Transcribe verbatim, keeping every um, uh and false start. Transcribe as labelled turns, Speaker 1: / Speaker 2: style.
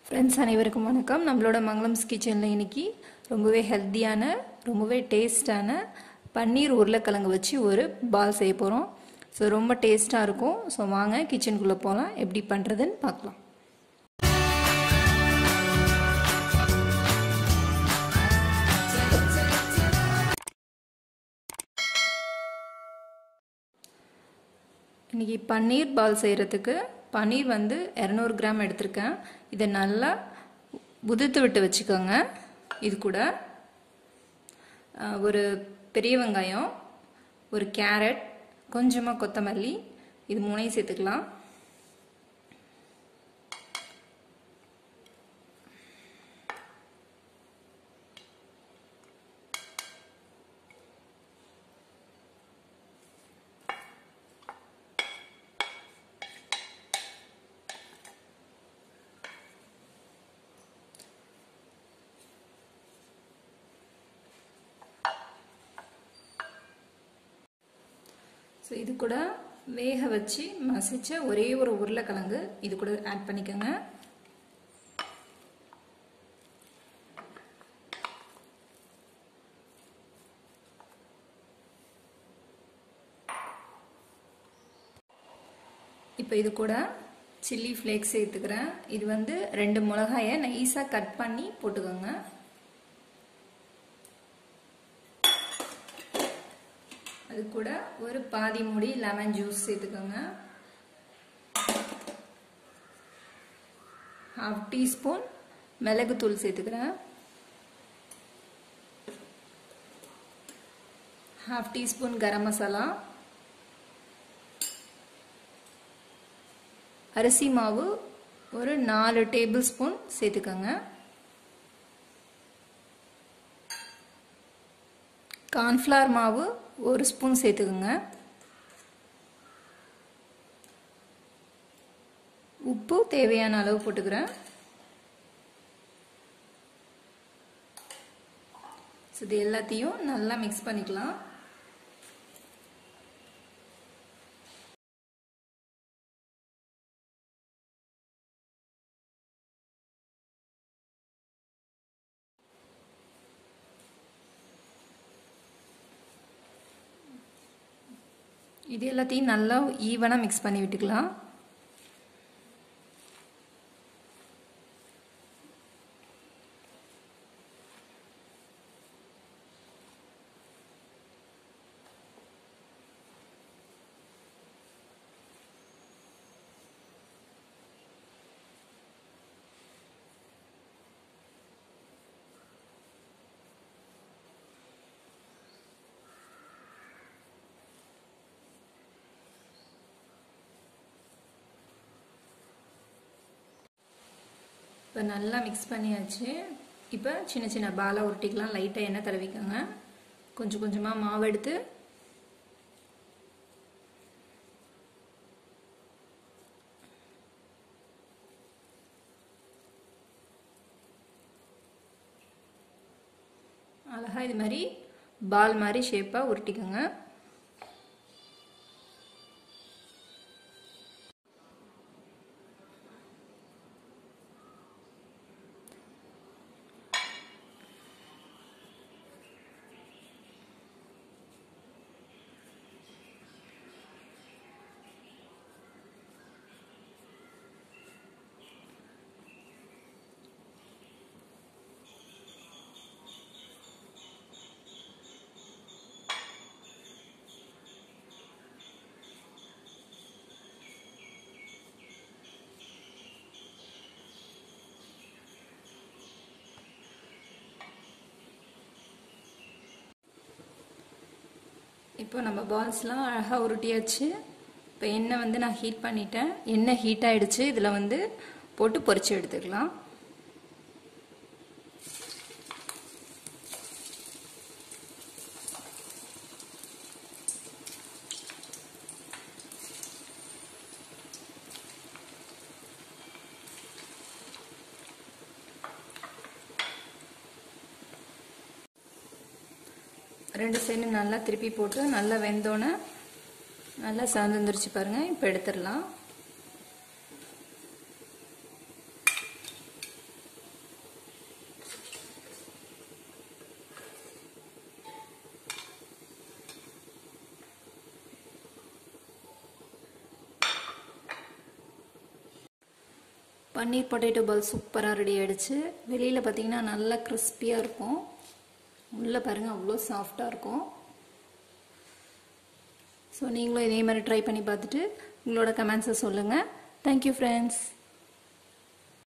Speaker 1: Friends अनेवरुक्कुम वणक्कम நம்மளோட மங்களம்ஸ் கிச்சன்ல இன்னைக்கு ரொம்பவே ஹெல்தியான ரொம்பவே டேஸ்டான பன்னீர் உருளைக்கிழங்கு வச்சு ஒரு பால் செய்ய போறோம் சோ ரொம்ப டேஸ்டா இருக்கும் சோ வாங்க கிச்சனுக்குள்ள போலாம் எப்படி பண்றதுன்னு பார்க்கலாம் இன்னைக்கு பன்னீர் பால் செய்யறதுக்கு பன்னீர் வந்து இருநூறு கிராம் எடுத்துர்க்கேன் இத நல்லா உதிர்த்து விட்டு வச்சுக்கோங்க இது கூட ஒரு பெரிய வெங்காயம் ஒரு கேரட் கொஞ்சமா கொத்தமல்லி இது மூணையும் சேர்த்துக்கலாம் So, இது கூட வேக வச்சு மசிச்ச ஒரே ஒரு உருளைக்கிழங்கு இது கூட ஆட் பண்ணிக்கங்க இப்போ இது கூட சில்லி ஃப்ளேக்ஸ் சேர்த்துக்கிறேன் இது வந்து ரெண்டு மிளகாயை நைஸா கட் பண்ணி போட்டுக்கோங்க அது கூட ஒரு பாதி மூடி லெமன் ஜூஸ் சேர்த்துக்கோங்க ஹாஃப் டீஸ்பூன் மிளகு தூள் சேர்த்துக்கிறேன் ஹாஃப் டீஸ்பூன் கரம் மசாலா அரிசி மாவு ஒரு நாலு டேபிள் ஸ்பூன் சேர்த்துக்கோங்க கார்ன்ஃப்ளவர் மாவு ஒரு ஸ்பூன் சேர்த்துக்கோங்க உப்பு தேவையான அளவு போட்டுக்கிறேன் இது எல்லாத்தையும் நல்லா மிக்ஸ் பண்ணிக்கலாம் இது எல்லாத்தையும் நல்லா ஈவனா மிக்ஸ் பண்ணி விட்டுக்கலாம் இப்போ நல்லா மிக்ஸ் பண்ணியாச்சு இப்போ சின்ன சின்ன பாலா உருட்டிக்கலாம் லைட்டாக எண்ணெய் தடவிக்கோங்க கொஞ்சம் கொஞ்சமாக மாவு எடுத்து அழகாக இது மாதிரி பால் மாதிரி ஷேப்பாக உருட்டிக்கோங்க இப்போ நம்ம பால்ஸ்லாம் அழகாக உருட்டியாச்சு இப்போ எண்ணெய் வந்து நான் ஹீட் பண்ணிட்டேன் எண்ணெய் ஹீட் ஆகிடுச்சு இதில் வந்து போட்டு பொரிச்சு எடுத்துக்கலாம் ரெண்டு சைடு நல்லா திருப்பி போட்டு நல்லா வெந்தோனே நல்லா சாந்துந்துருச்சு பாருங்க இப்போ எடுத்துடலாம் பன்னீர் பொட்டேட்டோ பால் சூப்பராக ரெடி ஆகிடுச்சு. வெளியில் பார்த்தீங்கன்னா நல்லா கிறிஸ்பியாக இருக்கும், உள்ளே பாருங்கள் அவ்வளோ சாஃப்டாக இருக்கும். ஸோ நீங்களும் இதே மாதிரி ட்ரை பண்ணி பார்த்துட்டு உங்களோட கமெண்ட்ஸை சொல்லுங்கள். Thank you friends.